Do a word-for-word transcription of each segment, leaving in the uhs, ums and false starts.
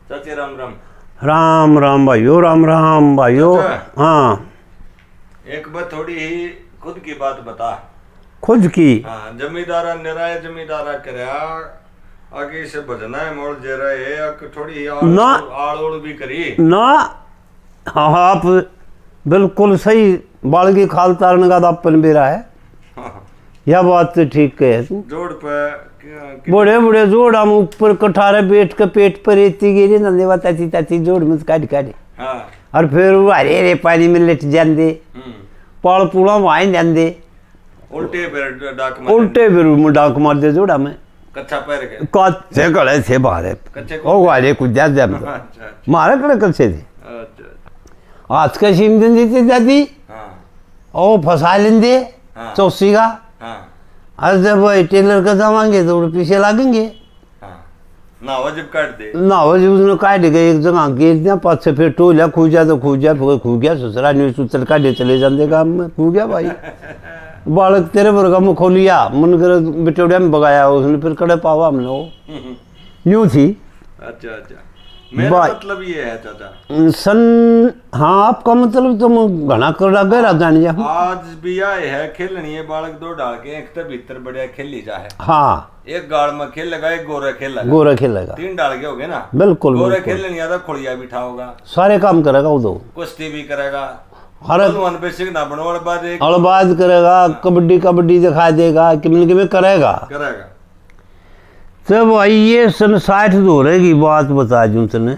चाचे राम राम। राम राम भाइयों, राम राम भाइयों। हाँ, एक बात थोड़ी ही खुद की बात बता। खुद की? हाँ, जमींदारा निराय जमींदारा करया आगे से भजना है मोड़ जे रहे है थोड़ी ना आड़ भी करी ना। हाँ, आप बिल्कुल सही बाल की खाल तारने का दापन भी रहा है। हाँ। यह बात तो ठीक है तू। जोड़ पे बड़े बड़े जोड़ हम ऊपर कठारे बैठ के पेट पर रेती गिरी नंदे ताती ताती जोड़ में काट काट। हाँ। और फिर वो हरे हरे पानी में लिट जाते पाल पूला वहीं जाते उल्टे फिर डाक मार उल्टे फिर डाक मार दे जोड़ा में कच्चा पैर के कच्चे गले थे बाहर कच्चे ओ वाले कुछ ज्यादा मारे कड़े कच्चे थे। आज का सीम दिन देते दादी ओ फंसा लेंगे चौसी का। आज जब टेलर का दवाएंगे तो पीछे लागेंगे ना वजब काट दे ना वजब उसने काट गए एक जगह गेर दिया पास फिर टोलिया खूजा तो खूजा फिर खू गया ससुरा न्यू सूत्र काटे चले जाते काम में खू गया भाई बालक तेरे वर्गा में खोलिया मन कर बिटोड़िया में बगाया उसने फिर कड़े पावा हमने वो यूं थी। अच्छा अच्छा, मेरा मतलब ये है चाचा सन। हाँ, आपका मतलब तो घना कर गहरा जान जा। आज भी आए है खेलनी है बालक दो डाल के एक तो भीतर बढ़िया खेली जा है। हाँ, एक गाड़ में खेलेगा एक गोरा खेलेगा गोरा खेलेगा तीन डाल के हो गए ना। बिल्कुल गोरा खेलने आता खुलिया बिठा होगा सारे काम करेगा वो तो कुश्ती भी करेगा हर बात करेगा कबड्डी कबड्डी दिखा देगा कि में करेगा करेगा। तो भाई ये सन साठ दौरे की बात बता दूं तने।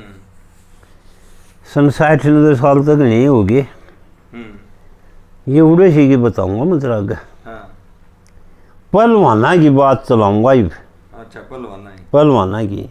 सन साठ नब्बे साल तक नहीं होगी ये उड़े सी की बताऊंगा मैं तेरा आगे। हाँ। पहलवाना की बात चलाऊंगा। अच्छा, पहलवाना की पहलवाना की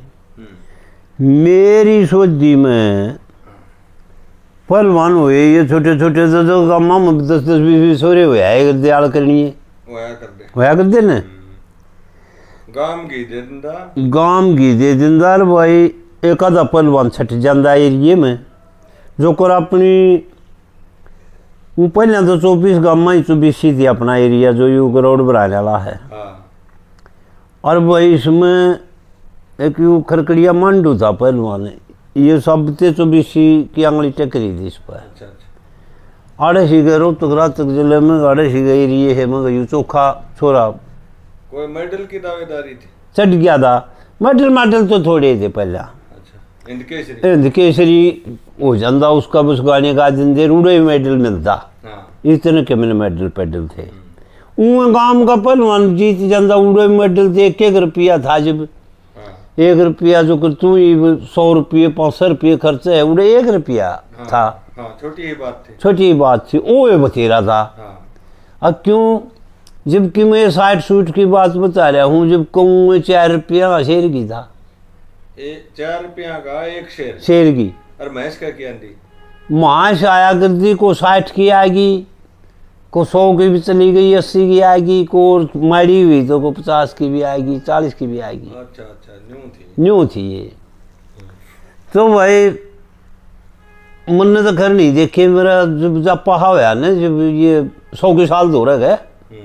मेरी सोची में पहलवान हुए ये छोटे छोटे तो गामा में दस दस बीस बीस सोरे हुआ है दयाल करनी है होया कर दे ना गाम की दे दिंदा गाम की दे दिंदार भाई एक आधा पहलवान छट जाता एरिए में जो कर अपनी वो पहले तो चौबीस गामा ही चौबीस थी अपना एरिया जो यू करोड़ बनाने वाला है। और भाई इसमें एक यू खरकड़िया मांडू था पहलवान ये सब ते चौबीसी की आंगली टकरी थी इस पर। अच्छा अच्छा। आड़े सी गए रोहतक रातक जिले में आड़े सी गई एरिए है मगर यू चोखा छोरा कोई मेडल की दावेदारी थी चढ़ गया था। मेडल मेडल तो थोड़े थे पहला। अच्छा, हिंद केसरी हिंद केसरी हो जाता उसका बस गाने का दिन देर उड़े मेडल मिलता। इतने के मैंने मेडल पेडल थे ऊ गांव का पहलवान जीत जाता उड़े मेडल थे। एक एक रुपया था जब एक रुपया जो कर तू सौ रुपये पाँच सौ रुपये खर्च है उड़े एक रुपया था। छोटी ही बात थी छोटी ही बात थी ओ बतेरा था। अब क्यों जबकि मैं साठ सूट की बात बता रहा हूँ जब कहूँ चार रुपया शेर की था चार रुपया का एक शेर शेर की। और भैंस का क्या दी मांस आया करती को साठ की आएगी को सौ की भी चली गई अस्सी की आएगी को मारी हुई तो को पचास की भी आएगी चालीस की भी आएगी। अच्छा अच्छा, न्यू थी न्यू थी ये। तो भाई मन ने तो खैर नहीं देखे मेरा जब जब पहा हुआ ना जब ये सौ के साल दो रह गए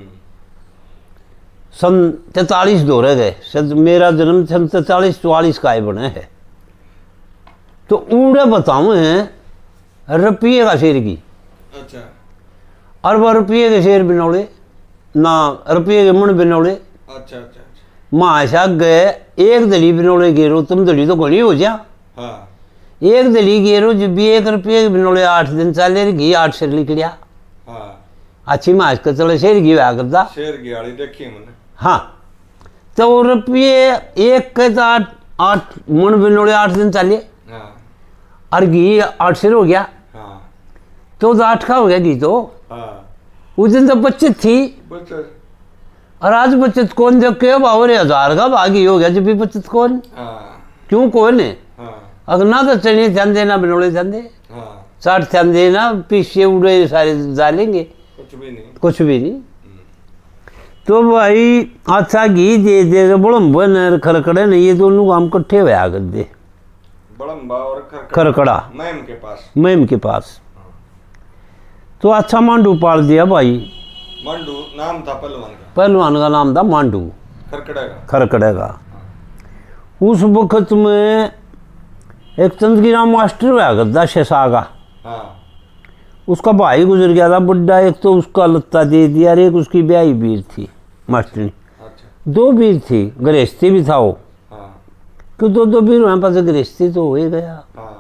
सन तैतालीस दो रह गए सद मेरा जन्म सन तैतालीस चौवालीस का बने है। तो उड़े बताऊँ हैं रुपये का शेर की। अच्छा। अरब रुपये के शेर बनौले ना रुपये के मन बनौले। अच्छा अच्छा। माशा गए एक दली बनौले गेरो तुम दली तो घड़ी हो जा। हाँ। एक दली गेरो जब भी एक रुपये के बनौले आठ दिन चाले घी आठ शेर लिखड़िया। हाँ। अच्छी माश का चलो शेर घी हुआ करता शेर की आड़ी देखी मैंने। हाँ, तो रुपये एक के तो आठ आठ मन बनौले आठ दिन चाले। हाँ। और घी आठ शेर हो गया। हाँ। तो आठ का हो गया घी तो। हाँ। उस दिन तो बचत थी बचत और आज बचत कौन जब के बावर हजार का भागी हो गया जब भी बचत कौन। हाँ। क्यों कौन है। हाँ। अगर ना तो चने ध्यान देना बनोड़े ध्यान दे। हाँ। साठ ध्यान देना पीछे उड़े सारे डालेंगे कुछ भी नहीं कुछ भी नहीं। तो भाई अच्छा घी दे देगा बड़म्बा न खरकड़े नहीं ये दोनों काम कट्ठे हुआ कर दे बड़म्बा और खरकड़ा मैम के पास मैम के पास। तो अच्छा मांडू पाल दिया भाई। मांडू नाम था पहलवान का पहलवान का नाम था मांडू खरकड़े का खरकड़े का। उस वक्त में एक चंदगी राम मास्टर हुआ करता शेषा का, हाँ उसका भाई गुजर गया था बुढ़ा, एक तो उसका लत्ता दे दिया और एक उसकी ब्याही बीर थी मास्टरनी। अच्छा दो बीर थी, गृहस्थी भी था वो, हाँ क्यों दो दो बीर वहाँ पास गृहस्थी तो हो ही गया। हाँ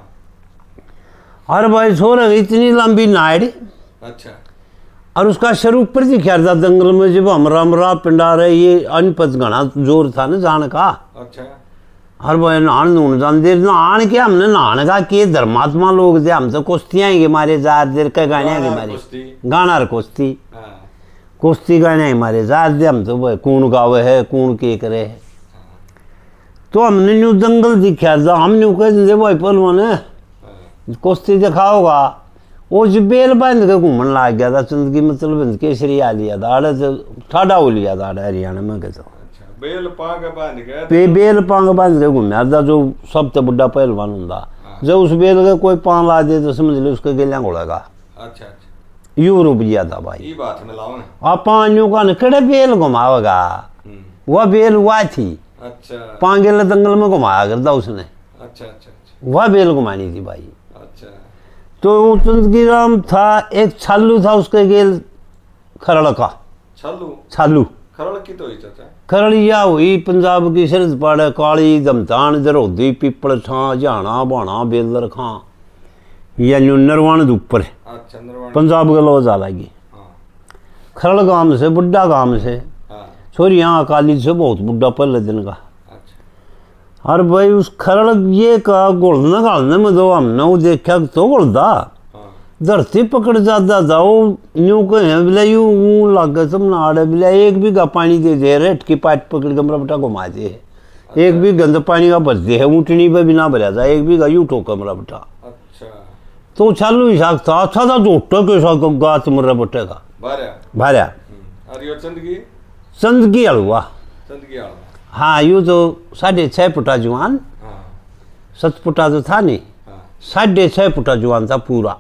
और भाई छोरा इतनी लंबी नाड़, अच्छा और उसका स्वरूप पर दिखा था दंगल में जब हम रामरा पिंडा रहे, ये अनपत घना जोर था ना जान का। अच्छा और भाई नहान नून जाते नहान के हमने नहान का के धर्मात्मा लोग थे, हम तो कुश्तियाँ के मारे जा देर के गाने के मारे गाना और कुश्ती हाँ कुश्ती गाने के मारे जा दे, हम तो भाई कौन गावे है कौन के करे है। तो हमने न्यू दंगल दिखा था, हम न्यू कह दे भाई पहलवान है कुश्ती दिखाओगा। वो जो बेल बांध के घूमने लग गया था चंदगी, मतलब केसरी आ लिया था आड़े तो ठाडा हो लिया था आड़े हरियाणा में के। तो अच्छा बेल पांग बांध के पे बेल पांग बांध के घूमया था, जो सबसे बुढ़ा पहलवान होता। जब उस बेल के कोई पांग ला दे तो समझ लो उसके गेलियां घोड़ेगा। अच्छा अच्छा यू रुक गया था भाई। ये बात में लाओ ना आप पांचों का नकड़े बेल घुमावेगा, वह बेल हुआ थी अच्छा पांगेल दंगल में घुमाया करता उसने, अच्छा अच्छा अच्छा वह बेल घुमानी थी भाई। अच्छा तो चंदगी राम था, एक छालू था उसके गेल खरड़ का, छालू छालू खरड़ की तो ही चाचा खरड़िया हुई पंजाब की सरहद पाड़े काली दमतान दरोदी पीपल छां जाना बाणा बेलर खां या नरवाण के ऊपर अच्छा नरवाण पंजाब के लो जा लगी। हाँ खरड़ गांव से बुढ़ा गांव से हाँ छोरी यहाँ अकाली से बहुत बुढ़ा पहले दिन का। अच्छा और भाई उस खरड़ ये का घोलने घालने में तो हमने वो देखा तो घोलदा हाँ धरती पकड़ जाता था वो यूं कहे बोले यूं लग गए सब नाड़े बोले एक भी गा पानी दे दे रेट की पाइप पकड़ के मेरा बेटा घुमा दे है। अच्छा। एक भी गंद पानी का भरते है ऊँटनी पे भी ना भरा था, एक भी गा यूं ठोका मेरा बेटा। अच्छा तो चालू हिसाब था अच्छा था जोटा के साथ गात मेरा बेटे का बारह भार्या और यो चंदगी चंदगी हलवा चंदगी आला हाँ यूँ तो साढ़े छः फुटा जुआन, हाँ सत फुटा तो था नहीं, हाँ साढ़े छः फुटा जुआन था पूरा।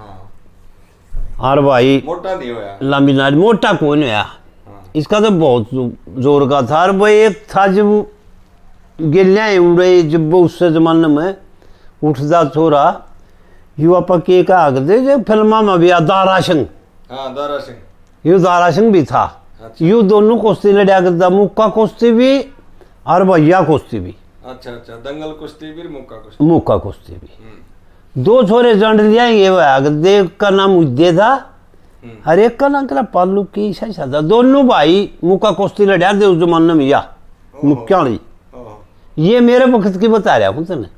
हाँ और भाई मोटा नहीं होया लंबी नाड़ मोटा कौन होया, हाँ इसका तो बहुत जोर का था। और भाई एक था जब गिलियाँ उड़े जब वो उससे जमाने में उठता छोरा युवा पक्के का आग दे जब फिल्मा में भी दारा सिंह, हाँ दारा सिंह यू दारा सिंह भी था। अच्छा यू दोनों कुश्ती लड़ा करता, मुक्का कुश्ती भी और भैया कुश्ती भी। अच्छा अच्छा दंगल कुश्ती भी मुक्का कुश्ती मुक्का कुश्ती भी हम्म दो छोरे जंड लिया ये वह देव का नाम उद्दे था हम्म हर एक का नाम करा पालू की ऐसा था। दोनों भाई मुक्का कुश्ती लड़ा दे उस जमाने में या मुक्याली, ओहो ये मेरे वक्त की बता रहा हूँ तेने।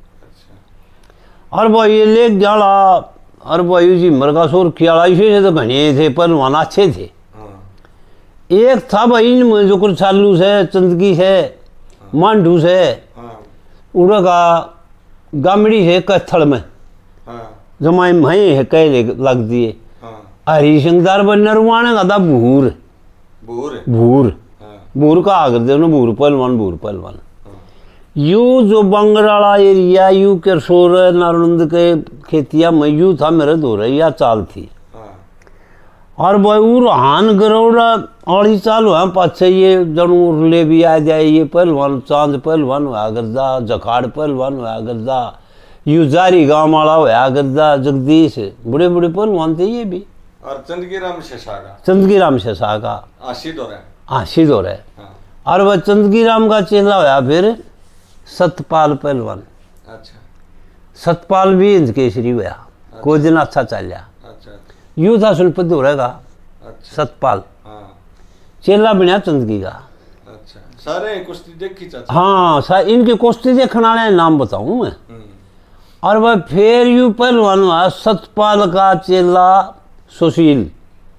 अच्छा और भाई ये ले जाला और भाई जी मरगासुर खियाला इसे तो घने थे पहलवान अच्छे थे। हाँ एक था भाई इनमें जो कुछ चालू से चंदगी से मांडू से हाँ उड़ा का गामड़ी है कत्थड़ में हाँ जमाए मही है कह लग दिए। हाँ हरी सिंहदार बनरवाने का था भूर बूर भूर हाँ भूर का आगर दे भूर पहलवान भूर पहलवान। हाँ यू जो बंगराला एरिया यू करसोर नारनंद के खेतिया में यू था मेरे दो रैया चाल थी। हाँ और भाई वो रोहान गरौड़ा औड़ी चाल हुआ पाछे ये जन उरले भी आ जाए ये पहलवान चांद पहलवान हुआ करदा, जखाड़ पहलवान हुआ करदा, यू जारी गाँव वाला हुआ करदा, जगदीश बड़े बड़े पहलवान थे ये भी। और चंदगी राम शेषा का चंदगी राम शेषा का आशी दौर है आशी दौर है। हाँ और वह चंदगी राम का चेला हुआ फिर सतपाल पहलवान। अच्छा सतपाल भी इंद केसरी हुआ, कोई दिन अच्छा चल गया। अच्छा यू था सुनपत दौड़ेगा अच्छा सतपाल हाँ चेला बनया चंदगी का। अच्छा सारे कुश्ती देखी चाचा हाँ सा इनकी कुश्ती देखने वाले नाम बताऊँ मैं। हम्म और वह फिर यू पहलवान हुआ सतपाल का चेला सुशील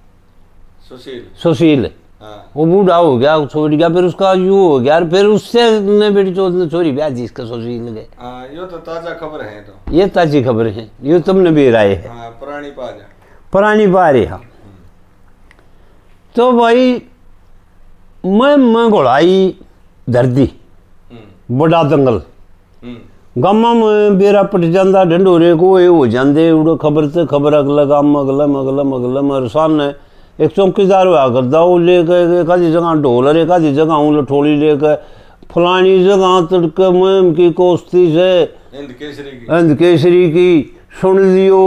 सुशील सुशील हाँ वो बूढ़ा हो गया छोड़ गया, फिर उसका यू हो गया फिर उससे ने बेटी चौथ ने छोरी ब्याह दी इसका सुशील के। हाँ यो तो ताजा खबर है तो ये ताजी खबर है, ये तुमने भी राय है हाँ पुरानी पाजा पुरानी बारे। हाँ तो भाई मैं मैं घोड़ाई धरती हम्म बड़ा दंगल हम्म गामा में बेरा पट जाता ढंडोरे को ये हो जाते उड़ो खबर से खबर अगला गाम अगलम अगलम अगलम और सामने एक चौकीदार हुआ करता वो लेकर एक आधी जगह ढोल और एक आधी जगह ऊँ लठोली लेकर फलानी जगह तड़के मुहिम की कोश्ती से हिंद केसरी की हिंद केसरी की सुन लियो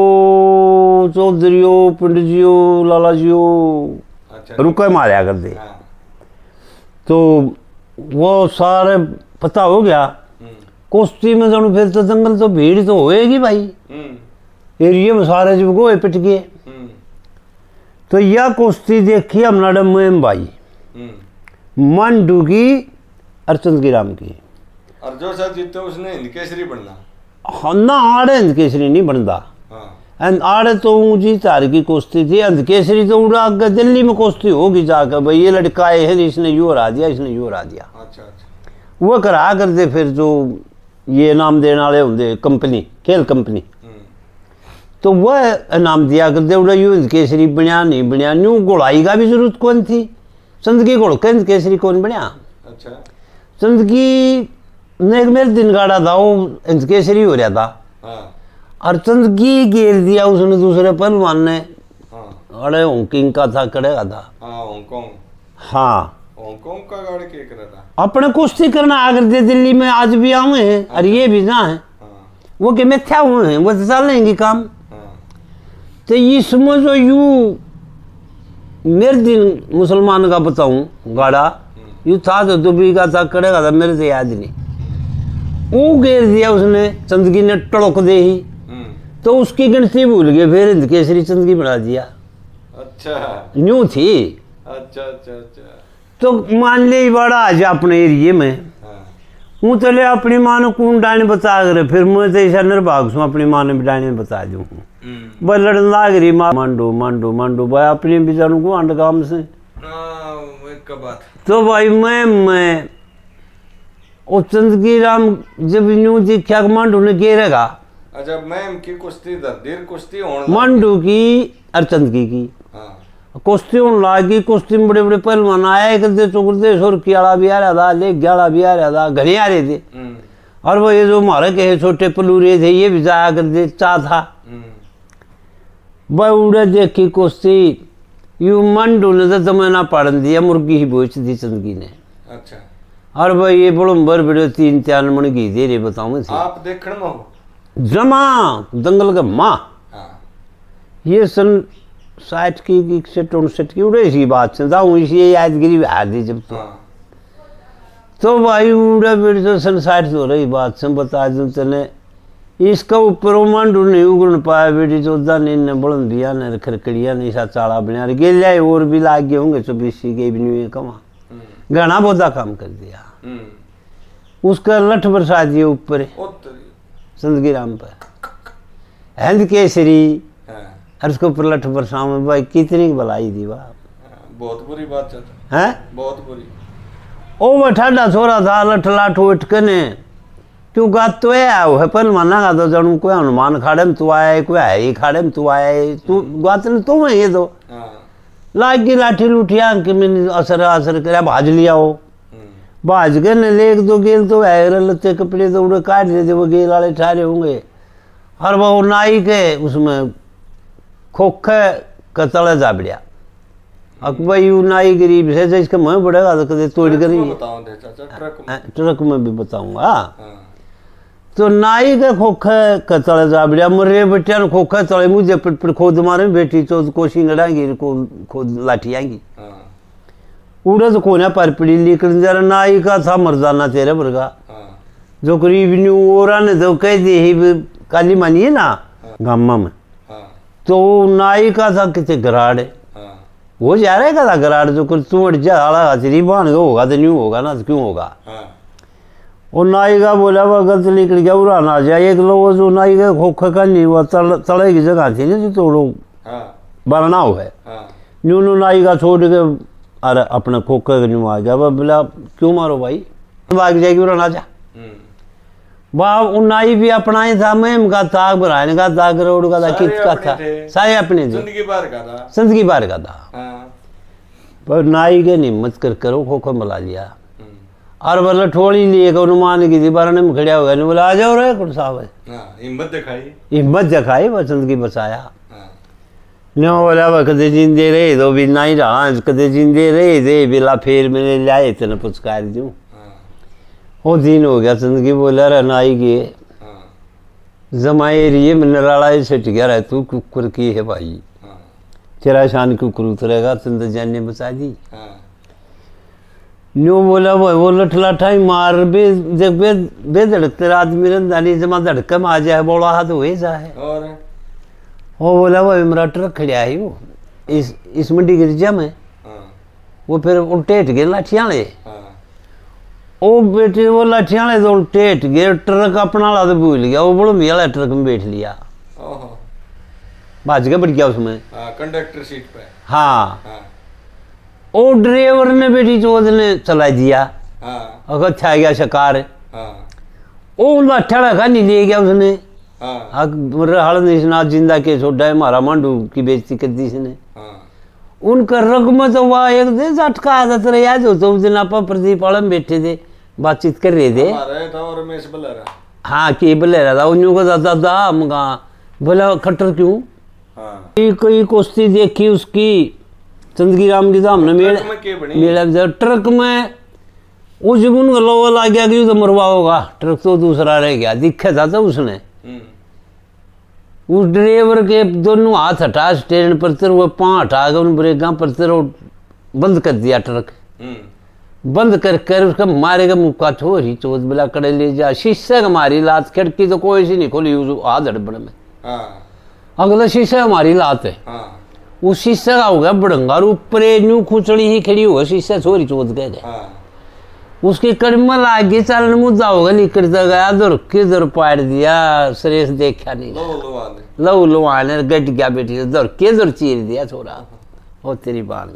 चौधरियो पंडित लाला जियो अच्छा रुके मारा कर दे। हाँ। तो वो सारे पता हो गया कुश्ती में जानू फिर तो जंगल तो भीड़ तो होएगी भाई एरिया में सारे जब गोए पिट गए। तो यह कुश्ती देखी हमने मुहिम भाई मंडू की और चंदगी राम की और जो सा जीते उसने हिंद केसरी बनना हाँ ना आड़े हिंद केसरी नहीं बनता। हाँ। आड़े तो ऊंची तार की कुश्ती थी हिंद केसरी तो उड़ा दिल्ली में कुश्ती होगी जाकर भाई ये लड़का है इसने यू हरा दिया इसने यू हरा दिया। अच्छा अच्छा वो करा करते फिर जो ये इनाम देने वाले होंगे कंपनी खेल कंपनी तो वह इनाम दिया करते उड़ा यू हिंद केसरी बनया नहीं बनया न्यू घोड़ाई का भी जरूरत कौन थी चंदगी घोड़ के हिंद केसरी कौन बनया। अच्छा चंदगी ने एक मेरे दिन गाड़ा था वो हिंद केसरी हो रहा था। हाँ। और चंदगी घेर दिया उसने दूसरे पहलवान ने। हाँ। अरे होंकिंग का था कड़ेगा था। हाँ हांगकांग हाँ हांगकांग का गाड़ी के कर रहा था अपने कुश्ती करना आकर दे दिल्ली में आज भी आए हैं और ये भी ना है। हाँ। वो कि मिथ्या हुए हैं वो तो चल लेंगे काम। हाँ। तो इसमें जो यू मेरे दिन मुसलमान का बताऊं गाड़ा यू था तो दुबई का था कड़ेगा था मेरे से याद नहीं वो घेर दिया उसने चंदगी ने टड़क दे ही तो उसकी गिनती भूल गए फिर हिंद केसरी चंदगी बना दिया। अच्छा न्यू थी। अच्छा अच्छा अच्छा तो मान ले बड़ा आज अपने एरिए में हूँ तो ले अपनी माँ ने कौन डायने बता कर फिर मैं तो ऐसा निर्भाग हूँ अपनी माँ ने भी डायने बता दूँ भाई लड़न लाग रही माँ मांडो मांडो मांडो भाई अपने बेचारों को आंड काम से बात। तो भाई मैं मैं वो चंदगी राम जब न्यू देखा मांडू ने घेरेगा। अच्छा मैम की कुश्ती देर कुश्ती होने मांडू की और चंदगी की कुश्ती होने लगी कुश्ती में बड़े बड़े पहलवान आया करते चुकते सुरखी वाला भी आ रहा था लेग वाला भी आ रहा था घने आ रहे थे और वो ये जो हमारे कहे छोटे पलूरे थे ये भी जाया करते चाह था भाई उड़े देखी कुश्ती यू मंडू ने तो जमाना पढ़ दिया मुर्गी ही बोच दी चंदगी ने। अच्छा और भाई ये बड़म्बर बड़े तीन चार मन घी दे रहे बताऊँ आप देखने में हो जमा दंगल का माँ। हाँ। ये सन साठ की इकसठ उनसठ की उड़े इसी बात से था इसी यादगिरी हार दी जब तो। हाँ। तो भाई उड़ा बेट तो सन साठ हो रही बात से बता दूं तने इसका ऊपर मांडू नहीं उगड़ पाया बेटी चौदह ने इन्हें बुलंदिया ने खरकड़िया ने ऐसा चाड़ा बना गेलिया और भी लाग गए होंगे चौबीसी के भी नहीं कमा घना बहुत काम कर दिया उसका लठ बरसा दिया ऊपर चंदगी राम पर हिंद केसरी और उसके ऊपर लठ बरसा में भाई कितनी भलाई दी बाप बहुत बुरी बात है बहुत बुरी ओ वह ठाडा छोरा था लठ लाठ उठ के ने क्यों गात तो है पर माना गा तो जानू कोई हनुमान खाड़े में तू आया कोई है खाड़े में तू आया तू गात ने तुम है ये तो लाग गई लाठी लुठिया कि मैंने असर असर कर भाज लिया हो भाज के ने लेक दो गेल तो है लत्ते कपड़े तो उड़े काट देते वो गेल वाले ठहरे होंगे और वो नाई के उसमें खोखे कतले जा बढ़िया अकबर यू नाई गरीब से जिसका मैं बढ़ेगा तो कदे तोड़ कर ट्रक में भी बताऊंगा। तो नाई के खोखे कतले जा बढ़िया मरे बेटिया ने खोखे तले मुझे पिट पिट खोद मारे बेटी तो कोशिंग लड़ाएंगी को खोद लाठी आएंगी उड़े तो कोने पर पड़ी लेकिन जरा नाई का था मर्दाना तेरे वर्गा जो करीब न्यू ओरा ने तो कह दी ही काली मानी है ना गामा में तो नाई का था कितने गराड़े वो जा रहा है का था गराड़ जो कर तू अड़ जा आला हाथरी बांध गया होगा तो न्यू होगा ना तो क्यों होगा। और नाई का बोला वह गलत निकल गया उड़ा ना जाए एक लोग जो नाई का खोखा का नहीं हुआ तड़े की जगह थी ना तो लोग बरना हो है न्यू न्यू नाई का छोड़ के अरे अपने खोखे के न्यू आ गया वह बोला क्यों मारो भाई भाग जाएगी उड़ा ना जा वाह नाई भी अपना ही था मैम का ताक बनाने का ताक रोड का था कित का था सारे अपने थे जिंदगी बार का था जिंदगी बार का था पर नाई के हिम्मत कर करो खोखा मिला लिया और बोला ठोड़ी लिए अनुमान की थी बारह में खड़ा हो गया बोला आ जाओ रे कौन साहब है हिम्मत दिखाई हिम्मत दिखाई वह जिंदगी बचाया न बोला वह कदे जिंदे रहे तो भी नहीं रहा कदे जिंदे रहे थे बिला फिर मैंने लाए तेने पुचकार दूं वो दिन हो गया जिंदगी बोला रहना आई गए हाँ जमाए एरिए में नराला सट गया रह तू कुकर की है भाई हाँ तेरा शान कुकर उतरेगा तुम तो जान ने बचा दी हाँ न्यू बोला वो वो लठलाठा ही मार बे जब बे बे धड़कते आदमी रंदानी जमा धड़का में आ जाए बोला हाथ वही जा है और वो बोला वो मेरा ट्रक खड़ा है वो इस इस मंडी गिरजा में हाँ वो फिर उल्टे हट गए लाठियां ले हाँ ओ बेटे वो लाठियां ले तो उल्टे हट गए ट्रक अपना ला तो भूल गया वो बड़ो वाला ट्रक में बैठ लिया ओहो भाज के बढ़ गया उसमें हाँ कंडक्टर सीट पे हाँ हाँ ओ ड्राइवर ने बेटी चौथ ने चला दिया हाँ अगर छा गया शिकार हाँ ओ लाठा रखा नहीं ले गया उसने हाँ हल निशनाथ जिंदा के छोड़ा है मारा मांडू की बेइज्जती कर दी इसने हाँ उनका रग में तो वह एक दे झटका आदत रहा जो तो उस दिन आप प्रदीप आलम बैठे थे बातचीत कर रहे थे हमारा था और रमेश बलेरा हाँ के बलेरा था उन्होंने को दादा दा मगा बोला खट्टर क्यों हाँ कोई कुश्ती देखी उसकी चंदगी राम की धाम ने मेला ट्रक में के बनी मेला ट्रक में उस गुन लोवा ला गया कि तो मरवा होगा ट्रक तो दूसरा रह गया दिखा था तो उसने उस ड्राइवर के दोनों हाथ हटा स्टेरिंग पर तर वो पाँव हटा के उन ब्रेक पर तर बंद कर दिया ट्रक बंद कर कर उसका मारेगा मुक्का छोरी चोट बिला कड़े ले जा शीशे का मारी लात खिड़की तो कोई सी नहीं खोली उस हाथ हड़बड़ में अगला शीशे हमारी लात है उस शीशे का हो गया बड़ंगा ऊपर न्यू खुचड़ी ही खड़ी होगा शीशे छोरी चोट गए उसकी कड़मा लाग गई चालन मुद्दा होगा निकलता गया दर किधर पाड़ दिया सरेस देखा नहीं लव लुआने गट गया बेटी दर किधर चीर दिया छोरा वो तेरी बात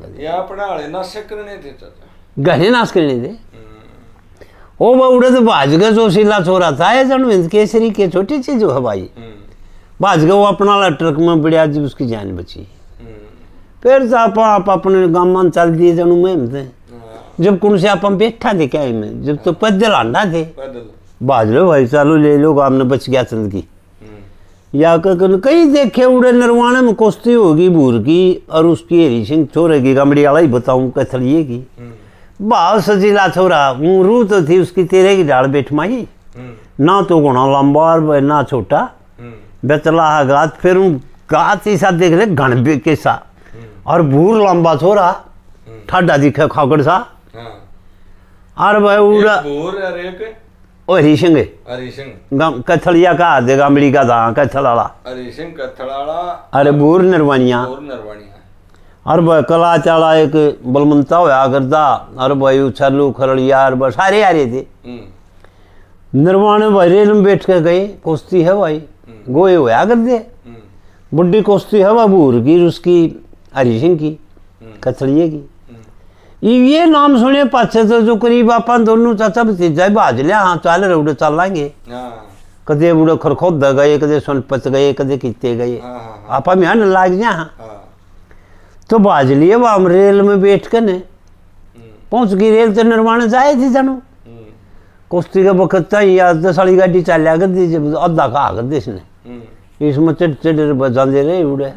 गहने नाश करने दे ओ बाउड़े तो भाज गए जो सीला छोरा था ये जन केसरी के छोटी चीज है भाई भाज गए वो अपना ट्रक में बढ़िया जी उसकी जान बची फिर आप आप अपने गाँव में चल दिए जनू में थे जब कौन से आप बैठा थे क्या में जब तो पैदल आंडा थे बाज लो भाई चलो ले लो गाँव में बच गया चंद की या कर कई देखे उड़े नरवाणे में कुश्ती होगी भूर की और उसकी हरी सिंह छोरे की गमड़ी वाला ही बताऊं कथड़िए की भाव सजीला छोरा रू तो थी उसकी तेरे की डाल बैठ माई ना तो गुणा लंबा और ना छोटा बेतला गात फिर गात ऐसा देख रहे घन के सा और भूर लंबा छोरा ठाडा दिखे खाकड़ सा और भाई उड़ा ओ हरी सिंह हरी सिंह कथड़िया का दे गामड़ी का था कथड़ वाला हरी सिंह कथड़ वाला अरे भूर नरवानिया भूर नरवानिया और भाई कला चाला एक बलमंता होया करता और भाई उछलू खरड़िया और बस सारे आ रहे थे नरवाने भाई रेल में बैठ के गए कुश्ती है भाई गोए होया कर दे बुढ़ी कुश्ती है वह भूर की उसकी हरी सिंह की कथड़िए की ये नाम सुने पाछे तो जो करीब अपन दोनों चाचा भतीजा भाज लिया हाँ चल रहे चल लेंगे कदे बुढ़े खरखोद गए कदे सोनपत गए कदे किते गए आप में लाग जा हाँ तो भाज लिए वो हम रेल में बैठ कर ने पहुंच गई रेल तो निर्माण जाए थी जानू कुश्ती के वक्त या दस वाली गाड़ी चलिया कर दी जब अद्धा खा कर दी इसने इसमें चिड़ चिड़ बजा दे रहे उड़े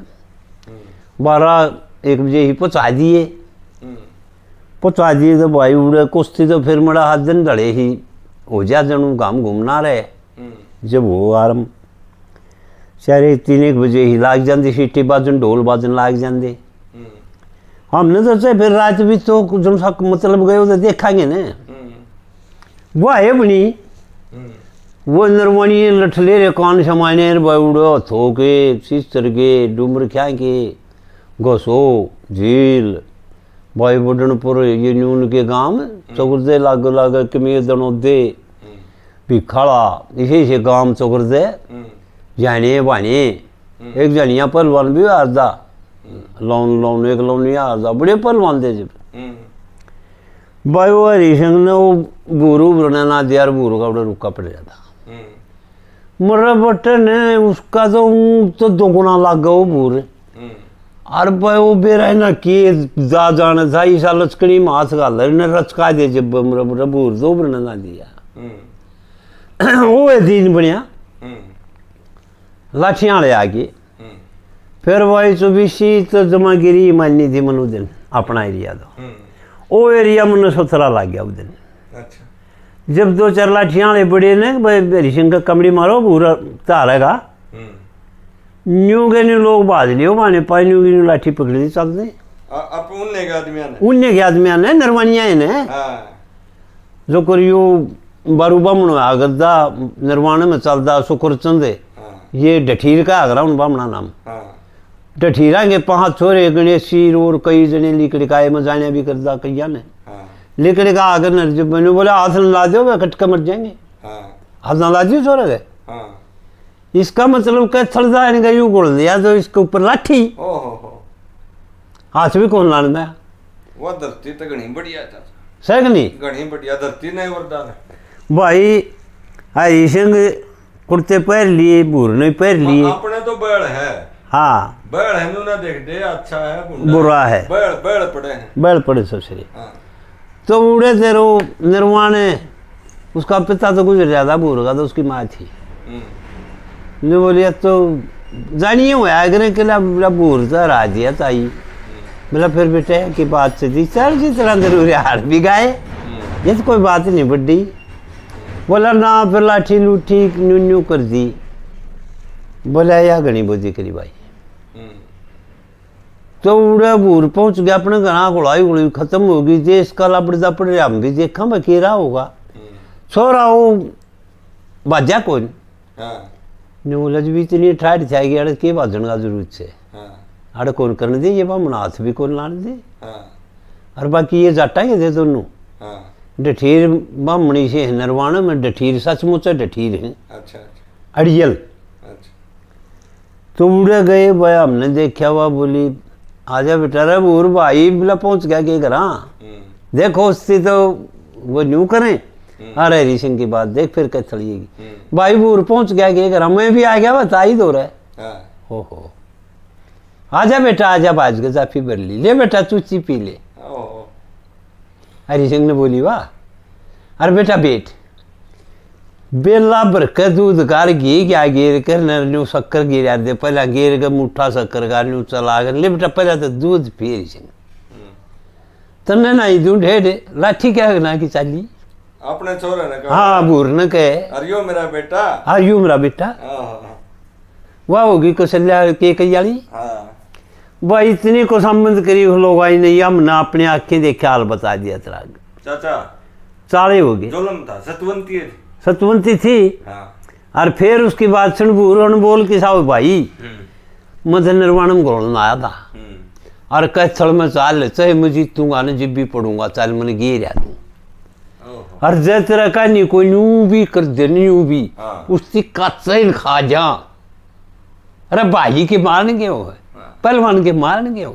बारह एक बजे ही पहुँचा दिए पहुँचा दिए तो भाई उड़े कुश्ती तो फिर मेरा हाथ दिन धड़े ही हो जा जनू काम घूमना रहे जब वो आरम सारे तीन एक बजे ही लाग जाती सीटी बाजन ढोल बाजन लाग जाते हमने तो चाहे फिर रात भी तो जो सा मतलब गए तो देखेंगे ना वो है बनी वो नरवानी लठले रे कान समाने उड़ो थो के सिस्तर के डूमर क्या के घसो झील भाई बुढ़नपुर ये न्यून के गांव चौकर दे लाग लाग कमीर दनो दे भिखाड़ा इसे से गांव चौकर दे जाने बाने एक जनिया पहलवान भी आरदा लौन लौन एक लौन आरदा बड़े पहलवान दे जब भाई वो हरी सिंह ने वो बूरू बुरना ना दिया बूरू का बड़ा रुका पड़ जाता मर्रा बटन है उसका तो तो दोगुना लाग गया वो बूर और भाई वो बेरा ना किए जा जाने था ईसा लचकड़ी में हाथ गाल ने रचका दे जब बूर दो बुरना ना दिया वो है दिन बढ़िया लाठियां ले आगे फिर भाई चौबीसी तो जमागिरी माननी थी मनु दिन अपना एरिया तो वो एरिया मन सथरा लग गया उस दिन जब दो चार लाठियां वाले बड़े ने भाई हरी सिंह का कमड़ी मारो पूरा तारेगा न्यू के न्यू लोग बाज लियो माने पाई न्यू की न्यू लाठी पकड़ी दी चल दे अब उन्ने के आदमी ने उन्ने के आदमी ने नरवानिया ने जो करियो बारू बामणो आगदा निर्वाण में चलदा शुक्र चंदे ये डठीर का आगरा उन बामणा नाम डठीरा के पांच छोरे गणेशी और कई जने लिकड़िकाए में जाने भी करदा कईया ने लिकड़ी का आगर न जब मैंने बोला हाथ न ला दो वे कटका मर जाएंगे हाथ न ला दियो छोरे गए इसका मतलब क्या थड़दा है यूं गोल दिया तो इसके ऊपर लाठी हाथ भी कौन लाने में वो धरती तो घनी बढ़िया था सही नहीं घनी बढ़िया धरती नहीं वरदान भाई हरी सिंह कुर्ते पहन लिए बूर नहीं पहन लिए अपने तो बैल है हाँ बैल है ना देख दे अच्छा है बुरा है बैल बैल पड़े हैं बैल पड़े सबसे तो उड़े तेरो निर्वाण उसका पिता तो गुजर जाता बूर का तो उसकी माँ थी ने बोलिया तो जानिए हुआ अगर के ला बूर था राजिया ताई बोला फिर बेटे की बात से थी चल जिस तरह जरूर हार भी गाए ये तो कोई बात नहीं बड्डी बोला ना फिर लाठी लूठी न्यू न्यू कर दी बोला या घनी बोझी करी भाई तो उड़े बूर पहुंच गया अपने घना गुड़ाई गुड़ी खत्म होगी देश का लपड़दा पड़ रहा हम भी देखा मैं केरा होगा छोरा वो बाजा कौन न्यूलज भी इतनी ठाठ जाएगी अड़े के बाजन का जरूरत से अड़े कौन करने दे ये बामण हाथ भी कौन लाने दे और बाकी ये जाटा के दे दोनों डठीर बामणी से है नरवाण में डठीर सचमुच डठीर है अच्छा अड़ियल तो उड़े गए भाई हमने देखा हुआ बोली आजा बेटा रे बूर भाई बोला पहुंच गया के करा देखो उससे तो वो न्यू करें अरे हरी सिंह की बात देख फिर क्या चलिएगी भाई बूर पहुंच गया के करा मैं भी आ गया बता ही दो रहे हो हो आजा बेटा आजा बाज गजा फी भर ली ले बेटा चूची पी ले हरी सिंह ने बोली वाह अरे बेटा बेट बेला भर के दूध कार घी क्या गिर कर न्यू शक्कर गिरा दे पहला गिर के मुठा शक्कर का न्यू चला कर ले बेटा पहला तो दूध पी हरी सिंह तन्ने ना दू ढेर लाठी क्या ना की चाली अपने छोरे ने कहा हाँ बूर ने कहे अरियो मेरा बेटा अरियो मेरा बेटा वाह होगी कौशल्या के कई भाई इतनी को संबंध करी लोग आई नहीं हमने अपने आंखें देखे हाल बता दिया तेरा चाचा चाले हो गए जुल्म था सतवंती सतवंती थी और फिर उसकी बात सुन बूर बोल के साहब भाई मध्य निर्वाण में घोड़न आया था और कह स्थल में चाल चाहे मैं जीतूंगा ना जब भी पढ़ूंगा चाल मैंने गे रहा तू और जय तेरा का नहीं कोई न्यू भी कर दे न्यू भी उसकी कचैल खा जा अरे भाई के मारने के हो पहलवान के मारने के हो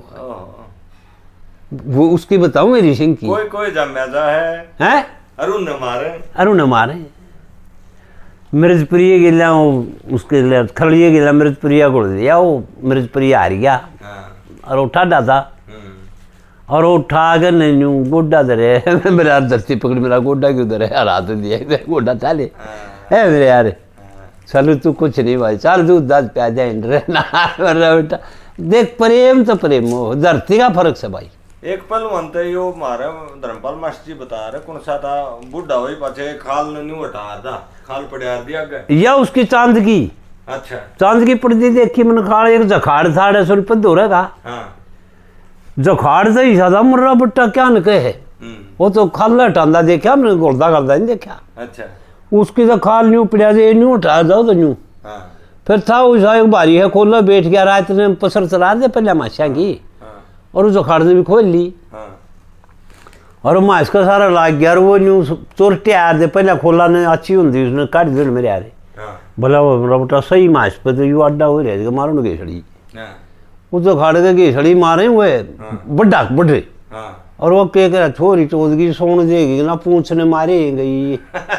वो उसकी बताऊं मेरी सिंह की कोई कोई जमाजा है हैं अरुण न मारे अरुण न मारे मृजप्रिय गिला उसके लिए खड़िए गिला मृजप्रिया को दिया वो मृजप्रिया हार गया और उठा डाटा और उठा कर नहीं गोड्डा धरे मेरा धरती पकड़ मेरा गोड्डा क्यों धरे हरा तो दिया गोड्डा चाले है मेरे यार चलो तू कुछ नहीं भाई चल दूध दाद प्या जाए बेटा देख प्रेम तो प्रेम हो धरती का फर्क से भाई एक पल मनते यो मारे धर्मपाल मास्टर जी बता रहे कौन सा था बुढ़ा वही पाछे खाल नहीं हटा था खाल पड़ा दिया गया या उसकी चांद की अच्छा चांद की पड़ती देखी मैंने खाल एक जखाड़ था सौ रुपये दो रहा हाँ जखाड़ से ही ज्यादा मुर्रा बुट्टा क्या न कहे वो तो खाल हटांदा देखा हमने गोलदा करदा नहीं देखा अच्छा उसकी तो खाल न्यू पड़ा न्यू हटा जाओ तो न्यू फिर था वैसा एक बारी है खोला बैठ गया रात ने पसर चला दे पहले माशा की और उस अखाड़ ने भी खोल ली और माश का सारा लाग गया और वो न्यू चोरटे आ दे पहले खोला ने अच्छी होंगी उसने काट दी मेरे यार भला वो मेरा बेटा सही माश पे तो यू अड्डा हो रहा मारो घेसड़ी उस अखाड़ के घेसड़ी मारे हुए बड्डा बढ़े और वो कह कर छोरी चौधरी सोन देगी ना पूछने मारे गई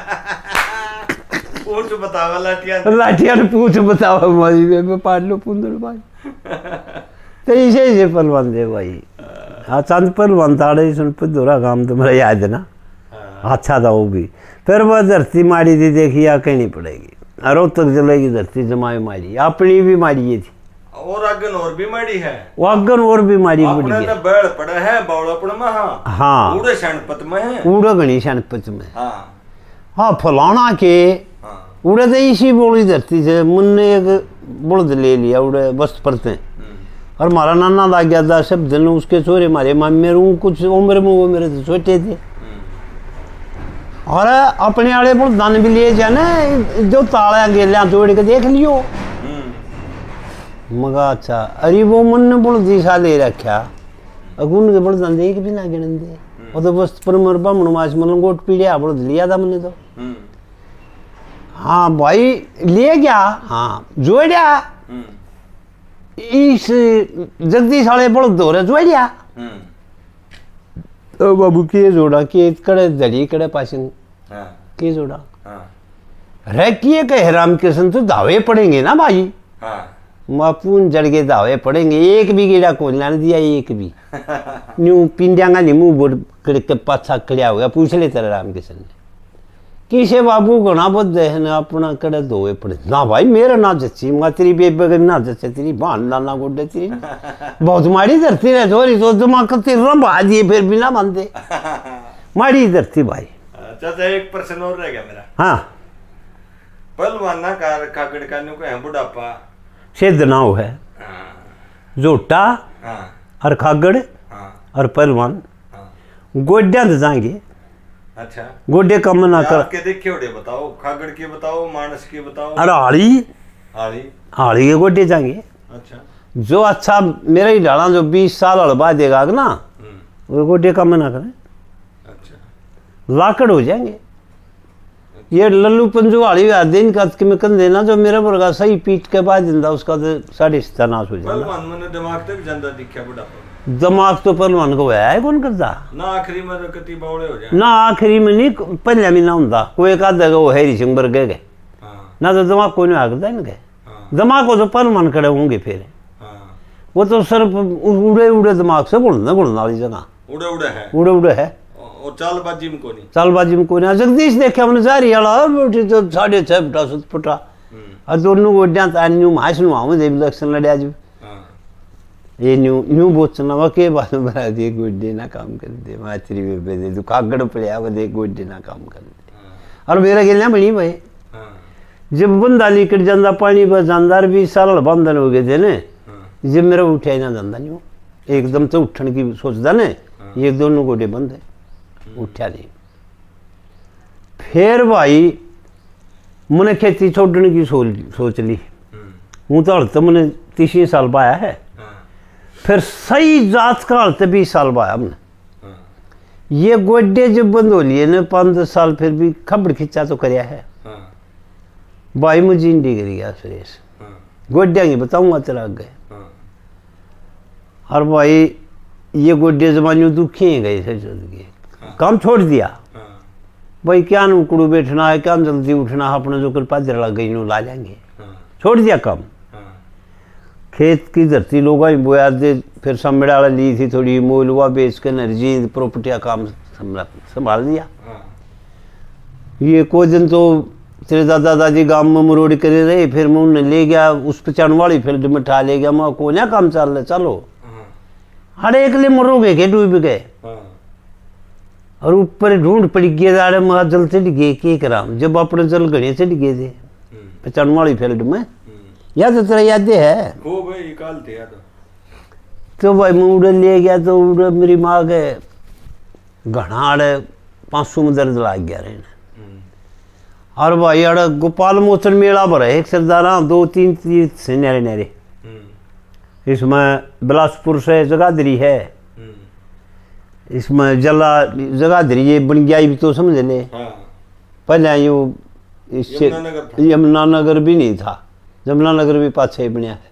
पूछ बतावा लाठिया लाठिया ने पूछ बतावा मारी में पाड़ लो पुंदर भाई तो इसे इसे पलवान दे भाई हाँ चंद पलवान ताड़े सुन पे दोरा काम तो मेरा याद है ना अच्छा था वो भी फिर वह धरती मारी थी देखी या कहनी पड़ेगी अरो तक जलेगी धरती जमाए मारी अपनी भी मारी ये थी और अगन और भी मारी है वो अगन और भी मारी अपने तो बैल पड़ा है बावड़ापन में हाँ हाँ उड़े शनपत में है उड़े घनी शनपत में हाँ हाँ फलाना के हाँ उड़े तो इसी बोली धरती से मुन्ने एक बुलद ले लिया उड़े बस पड़ते हैं। और हमारा नाना लग गया था सब दिन उसके छोरे मारे मामे रू कुछ उम्र में वो मेरे तो छोटे थे। और अपने आले बुलदान भी लिए जाने जो ताला गेलिया तोड़ के देख लियो। मगा अच्छा अरे वो मुन्ने बुलदी सा ले रखा अगुन के बुलदान देख भी ना गिन दे वो तो बस पर मर बामण मास मतलब गोट पीड़िया बुलद लिया था मैंने तो। हाँ भाई ले गया हाँ जोड़िया इस जगदीश वाले बड़द हो रहे जोड़िया तो बाबू के जोड़ा के कड़े दड़ी कड़े पासिन के जोड़ा रह किए कहे रामकृष्ण तो दावे पड़ेंगे ना भाई। मापून जड़ के दावे पड़ेंगे एक भी कीड़ा को लाने दिया एक भी न्यू पिंडियांगा नी मुंह बोल करके पाछा खड़िया हो गया पूछ ले तेरे रामकृष्ण ने किसे बाबू घना बुद्ध है ना अपना कड़े धोए पड़े ना भाई मेरा ना जच्ची मैं तेरी बेबे ना जच्चे तेरी भान लाना गोडे तेरी बहुत माड़ी धरती है थोड़ी तो दिमाग का तेरा बहा दिए फिर भी ना मानते माड़ी धरती भाई। अच्छा एक प्रश्न और रह गया मेरा। हाँ पहलवाना कार कागड़ का न्यू को बुढ़ापा सिद्ध ना हो है जोटा और खागड़ और पहलवान गोड्या तो जाएंगे। अच्छा गोडे कम ना कर के देखे उड़े बताओ खागड़ के बताओ मानस के बताओ अरे हाड़ी हाड़ी हाड़ी के गोडे जाएंगे। अच्छा जो अच्छा मेरा ही डाला जो बीस साल हड़बा देगा ना वो गोडे कम ना करें। अच्छा लाकड़ हो जाएंगे। ये लल्लू पंजुवाड़ी दिन का में कन देना जो मेरा वर्गा सही पीट के बाद जिंदा उसका तो साढ़े सत्यानाश हो जाएगा। दिमाग तक जिंदा दिखा बुढ़ापा दिमाग तो पहलवान को है कौन करता ना आखिरी में तो कति बावड़े हो जाए ना आखिरी में नहीं पहले में ना होता कोई एक आधा वो हैरी सिंह बर गए ना तो दिमाग कोई नहीं आगता इनके दिमाग को तो पहलवान खड़े होंगे फिर वो तो सिर्फ उड़े उड़े दिमाग से बोलना बोलना वाली जगह उड़े उड़े है उड़े उड़े है और चालबाजी में कोनी चालबाजी में कोनी जगदीश देखे हमने सारी वाला बेटी तो साढ़े छह फुटा सत फुटा और दोनों गोड्या तान्यू मास नु आऊं देव इलेक्शन लड़या जी ये न्यू न्यू बोचना वा के बात बना दिए गोड्डे ना काम कर दे माचरी में पे दे कागड़ पड़या वो दे गोड्डे ना काम कर दे और मेरा गेलना बनी भाई जब बंदा लिकट जांदा पानी पर जानदार भी साल बंधन हो गए थे ने जब मेरा उठा ना जांदा नहीं एकदम तो उठन की सोचदा ने ये दोनों गोडे बंद है उठा नहीं। फिर भाई मैंने खेती छोड़ने की सोच सोच ली हूँ तो हल तो मैंने तीस साल पाया है फिर सही जात का हल तो बीस साल पाया हमने ये गोड्डे जब बंद हो लिए ने पाँच दस साल फिर भी खबड़ खिंचा तो करया है भाई मुझे इंडी गिर गया सुरेश गोड्या की बताऊंगा तेरा गए और भाई ये गोड्डे जमाने दुखी ही गए थे काम छोड़ दिया भाई क्या उकड़ू बैठना है क्या जल्दी उठना है अपने जो कर पादर लग गई ला जाएंगे छोड़ दिया काम खेत की धरती लोग ही बोया दे फिर समड़ा ली थी थोड़ी मोलवा बेच के नर्जी प्रॉपर्टियाँ काम संभाल दिया। ये कोई दिन तो तेरे दादा दादी गांव में मरोड़ करे रहे फिर मैं उन्हें ले गया उस पचान वाली फील्ड में ठा ले गया मैं को ना काम चल रहा चलो हर एक ले मरोगे के डूब गए और ऊपर ढूंढ पड़ गए दाड़े मैं जल चढ़ गए के करा जब अपने जल घड़े चढ़ गए थे पचान वाली फील्ड में याद तो तेरा याद है हो भाई काल थे याद तो भाई मैं उड़े ले गया तो उड़े मेरी माँ के घनाड़े पाँच सौ में दर्द लाग गया रहे और भाई अड़ गोपाल मोचन मेला भरा एक सरदारा दो तीन तीर्थ से नहरे नहरे इसमें बिलासपुर से जगाधरी है इसमें जला जगाधरी ये बन गया भी तो समझ ले पहले यो इससे यमुनानगर भी नहीं था जमुनानगर भी पाछे बनया है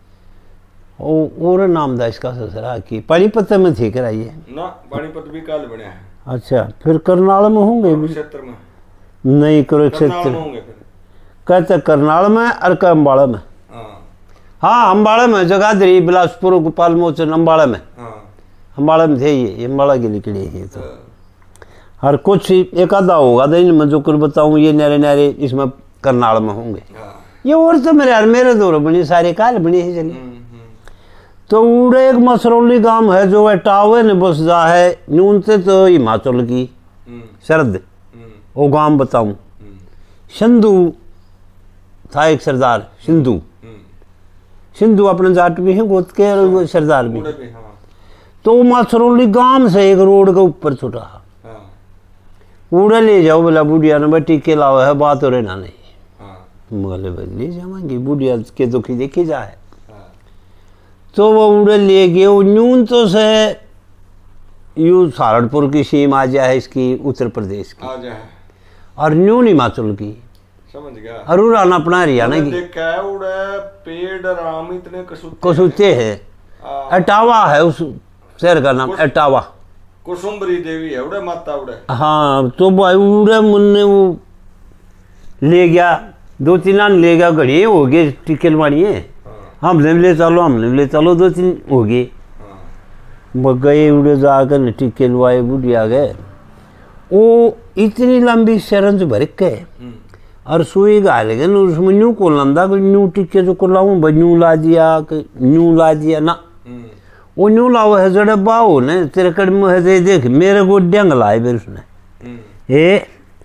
और नाम था इसका ससुरा की पानीपत में थी कराइए ना पानीपत भी काल बनया है। अच्छा फिर करनाल में होंगे क्षेत्र में नहीं करो क्षेत्र कहते करनाल में और का अम्बाड़ा में हाँ अम्बाड़ा में जगाधरी बिलासपुर गोपाल मोचन अम्बाड़ा में अम्बाड़ा में थे ये अम्बाड़ा के निकले ये तो और कुछ एक आधा होगा तो इनमें जो कर बताऊँ ये नहरे नहरे इसमें करनाल में होंगे ये और तो मेरे यार मेरे दौर बनी सारे काल बनी है चलिए तो उड़े एक मसरौली गांव है जो है टावे ने बस जा है न्यून से तो हिमाचल की शरद वो गांव बताऊं। सिंधु था एक सरदार, सिंधु सिंधु अपने जाट भी है, गोद के और सरदार भी। तो मासरोली गांव से एक रोड के ऊपर छुटा, उड़े ले जाओ बोला बुढ़िया ने, भाई टीके लाओ है, बात हो रहना नहीं। बोले भाई ले जाएंगे, बुढ़िया के दुखी देखी जाए। तो वो उड़े ले गए। वो न्यून तो से यू सहारनपुर की सीम आ जाए, इसकी उत्तर प्रदेश की आ जाए, और न्यून हिमाचल की, समझ गया। और उड़ान अपना हरियाणा की। देखा है उड़े पेड़ राम इतने कसूते कसूते है। एटावा है उस शहर का नाम, एटावा। कुसुम्बरी देवी है उड़े माता उड़े। हाँ, तो भाई उड़े मुन्ने वो ले गया, दो तीन आन ले गया, घड़ी हो गए टिकल मारी है। हमने ले चलो, हमने ले चलो, दो तीन हो गए। गए उड़े जाकर टिके लुआए, बुढ़िया गए। वो इतनी लंबी शरंज भर के और सुई गाल गए, उसमें न्यू को लंदा न्यू टिके जो को लाऊं भाई, न्यू ला दिया न्यू ला दिया ना। वो न्यू लाओ है जड़े बाओ ने तेरे कड़म है, दे देख मेरे को डंग लाए फिर उसने। ए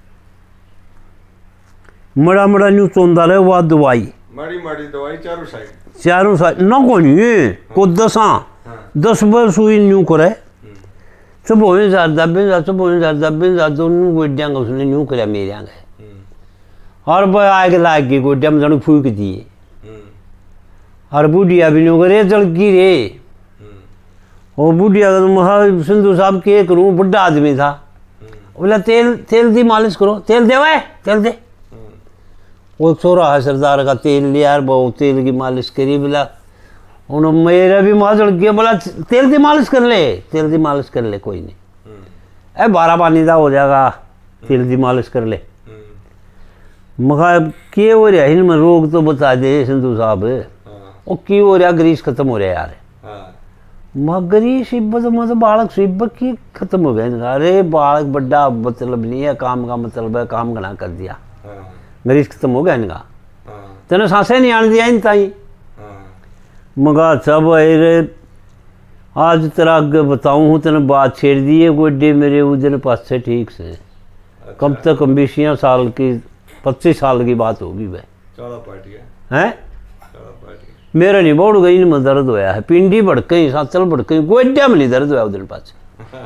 मड़ा मड़ा न्यू चौंदा रहे, वह दवाई मड़ी मड़ी दवाई चारों साइड, चारों साइड ना को नहीं को दसा दस बार सुई न्यू करे। सब हो जा दबे जा, सब हो जा दबे जा, दोनों गोड्यांग उसने न्यू करे मेरे आगे। और भाई आगे लाग गई गोड्या में जन फूक दिए, और बुढ़िया भी न्यू करे जल गिरे। वो बुढ़िया का सिंधु साहब के करूँ, बुढ़ा आदमी था। बोला तेल तेल दी मालिश करो, तेल दे वाए तेल दे। वो छोरा है सरदार का, तेल लिया वो तेल की मालिश करी। बोला उन्होंने मेरा भी माँ जड़ गया, बोला तेल की मालिश कर ले, तेल की मालिश कर ले, कोई नहीं ए बारह पानी दा हो जाएगा, तेल की मालिश कर ले। मगा के हो रहा है इनमें रोग तो बता दे सिंधु साहब। वो की हो रहा, ग्रीस खत्म हो रहा यार। मगरी सिब्बत मतलब बालक सिब्बत की खत्म हो गया। अरे बालक बड़ा मतलब नहीं है, काम का मतलब है, काम घना कर दिया, ग्रीस खत्म हो गया इनका। तेने सांसें नहीं आने दिया इन ताई। मगा सब अरे आज तेरा आगे बताऊँ हूँ, तेने बात छेड़ दी है गोडे मेरे उधर पास से ठीक से। कम से कम बीसियाँ साल की, पच्चीस साल की बात होगी भाई। चौदह पार्टी है मेरा नहीं बोड़ गई, इनमें दर्द होया है, पिंडी भड़कई, सांचल भड़कई, गोड्या में नहीं दर्द होया उधर पास।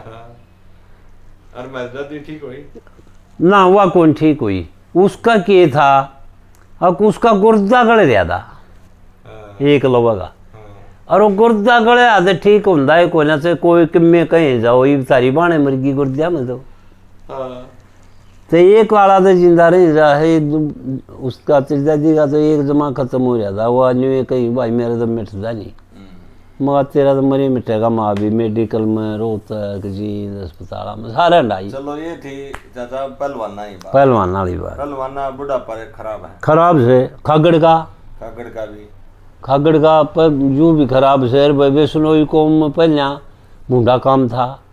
और मैं ठीक हुई ना, वह कौन ठीक हुई, उसका क्या था, अब उसका गुर्दा गड़े रहा था एक लोगों का। और वो गुर्दा गड़े आते ठीक होता है, कोई ना से कोई किम्मे कहीं जाओ, ये सारी बाणे मुर्गी गुर्दिया में तो तो एक वाला तो जिंदा नहीं रहा है, उसका त्रिजा जी का तो एक जमा खत्म हो जाता। वो आज कहीं भाई मेरा तो मिटता नहीं, मगर तेरा तो मरी मिटेगा। माँ भी मेडिकल में, रोहतक जी अस्पताल में सारे ढाई। चलो ये थी चाचा पहलवाना ही बात, पहलवाना वाली बात। पहलवाना बुढ़ापा खराब है, खराब से खागड़ का, खागड़ का भी खागड़ का पर यूँ भी खराब शहर। वैष्णोई कौम में पहले मुंडा काम था,